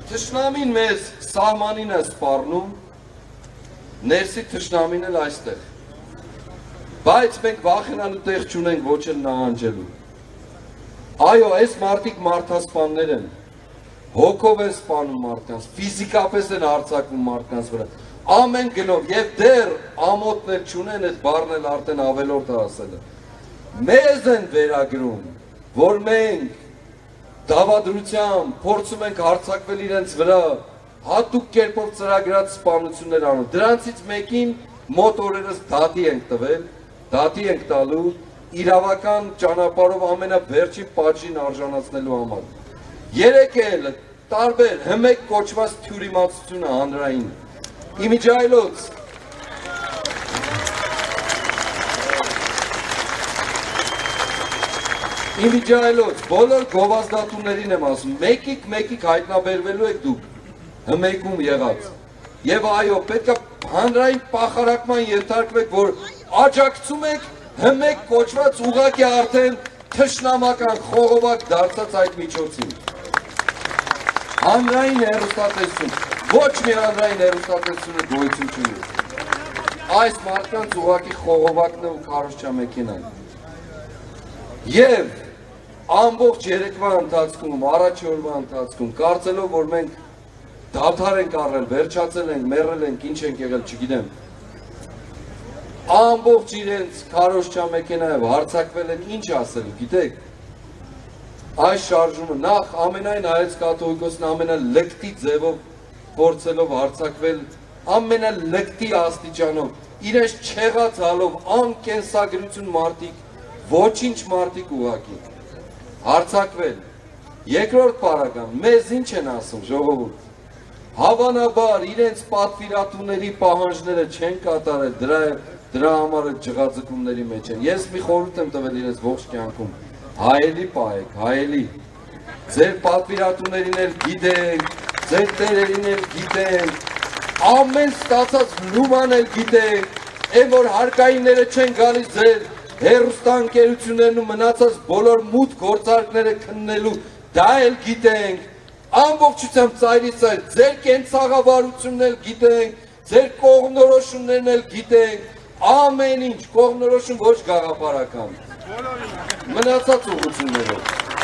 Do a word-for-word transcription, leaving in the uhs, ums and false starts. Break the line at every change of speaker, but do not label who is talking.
Թշնամին մեզ սահմանին է սպառնում, ներսի թշնամին էլ այստեղ։ Բայց մենք վախենալու տեղ չունենք ոչ էլ նահանջելու։ Այո, այս մարդիկ մարդասպաններ են, հոգով են սպանում մարդկանց, ֆիզիկապես են հարձակվում մարդկանց վրա, ամեն գնով, և դեռ ամոթն էլ չունեն, այդ բառն էլ արդեն ավելորդ է ասելը։ Մեզ են վերագրում, որ մենք դավադրությամբ փորձում ենք հարձակվել իրենց վրա, հատուկ կերպով ծրագրած սպանություններ անում։ Դրանցից մեկին մոտ օրերս դատի ենք տվել, դատի ենք տալու իրավական ճանապարհով ամենավերջին պատժին արժանացնելու համար։ Երեք էլ տարբեր հմեկ կոչված թյուրիմացությունը հանրային։ Իմիջայլոց Իմիջայլոց, բոլոր գովազդատուներին եմ ասում, մեկիկ մեկիկ հայտնաբերվելու եք դուք, հմեկում եղած։ Եվ այո, պետք է հանրային պախարակման ենթարկվեք, որ աջակցում եք հմեկ կոչված ուղղակի արդեն թշնամական խողովակ դարձած այդ միջոցին։ Հանրային հեռուստատեսություն, ոչ մի հանրային հեռուստատեսությունը գոյություն չունի։ Այս մարդկանց ուղղակի խողովակն է ու քարոզչամեքենան։ Եվ ամբողջ երեկվա ընթացքում, առաջի օրվա ընթացքում, կարծելով, որ մենք դադար ենք առել, վերջացել ենք, մեռել ենք, ինչ ենք եղել, չգիտեմ։ Ամբողջ իրենց քարոզչամեքենայով հարձակվել են, ինչ ասելու, գիտեք։ Այս շարժումը նախ ամենայն հայոց կաթողիկոսն ամենալկտի ձևով փորձելով հարձակվել, ամենալկտի աստիճանով, իրենց չեղած հալով, անկենսագրություն մարդիկ, ոչինչ մարդիկ ուղղակի հարձակվել։ Երկրորդ պարագան, մեզ ինչ են ասում, ժողովուրդ։ Հավանաբար իրենց պատվիրատուների պահանջները չեն կատարել, դրա, դրա համար այդ ջղաձգումների մեջ են։ Ես մի խորհուրդ եմ տվել իրենց ողջ կյանքում, հայելի պահեք, հայելի։ Ձեր պատվիրատուներին էլ գիտենք, ձեր տերերին էլ գիտենք, ամեն ստացած լուման էլ գիտենք, այն որ հարկայինները չեն գալիս ձեր հեռուստաընկերություններն ու մնացած բոլոր մութ գործարքները քննելու, դա էլ գիտենք, ամբողջությամբ ծայրից ծայր, ձեր կենցաղավարությունն էլ գիտենք, ձեր կողմնորոշումներն էլ գիտենք, ամեն ինչ, կողմնորոշում ոչ գաղափարական, մնացած ուղղություններով։